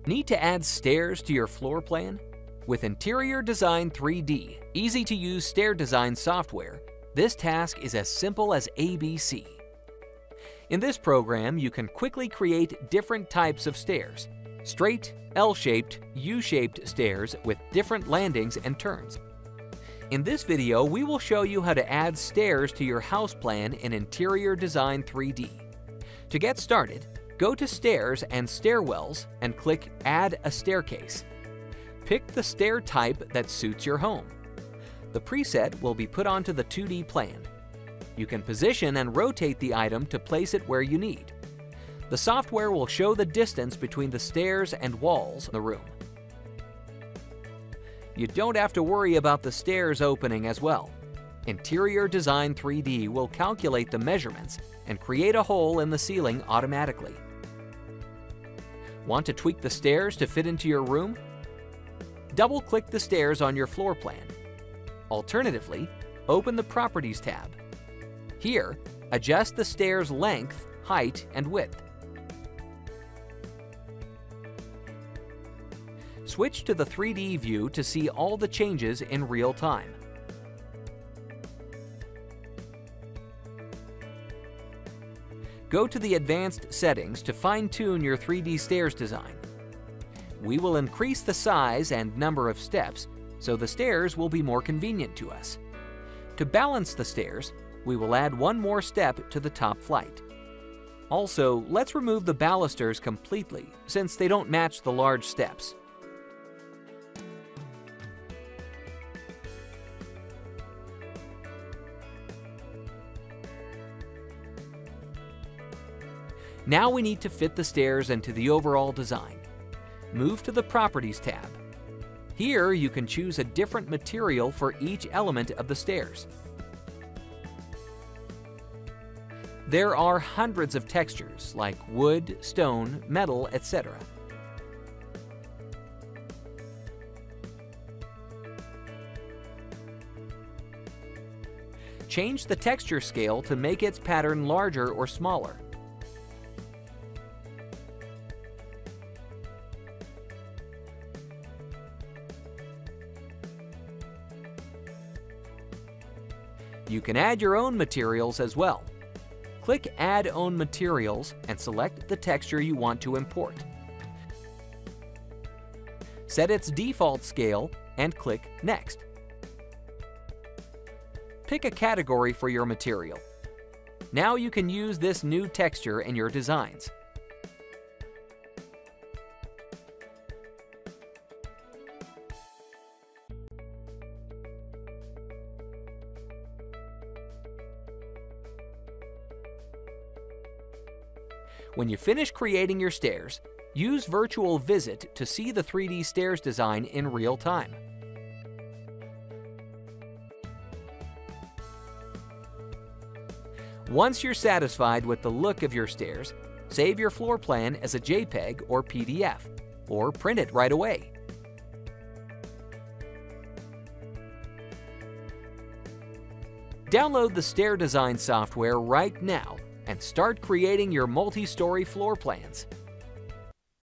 Need to add stairs to your floor plan? With Interior Design 3D, easy-to-use stair design software, this task is as simple as ABC. In this program, you can quickly create different types of stairs: straight, L-shaped, U-shaped stairs with different landings and turns. In this video, we will show you how to add stairs to your house plan in Interior Design 3D. To get started, go to Stairs and Stairwells and click Add a Staircase. Pick the stair type that suits your home. The preset will be put onto the 2D plan. You can position and rotate the item to place it where you need. The software will show the distance between the stairs and walls in the room. You don't have to worry about the stairs opening as well. Interior Design 3D will calculate the measurements and create a hole in the ceiling automatically. Want to tweak the stairs to fit into your room? Double-click the stairs on your floor plan. Alternatively, open the Properties tab. Here, adjust the stairs' length, height, and width. Switch to the 3D view to see all the changes in real time. Go to the Advanced settings to fine-tune your 3D stairs design. We will increase the size and number of steps so the stairs will be more convenient to us. To balance the stairs, we will add one more step to the top flight. Also, let's remove the balusters completely since they don't match the large steps. Now we need to fit the stairs into the overall design. Move to the Properties tab. Here you can choose a different material for each element of the stairs. There are hundreds of textures like wood, stone, metal, etc. Change the texture scale to make its pattern larger or smaller. You can add your own materials as well. Click Add Own Materials and select the texture you want to import. Set its default scale and click Next. Pick a category for your material. Now you can use this new texture in your designs. When you finish creating your stairs, use Virtual Visit to see the 3D stairs design in real time. Once you're satisfied with the look of your stairs, save your floor plan as a JPEG or PDF, or print it right away. Download the stair design software right now and start creating your multi-story floor plans.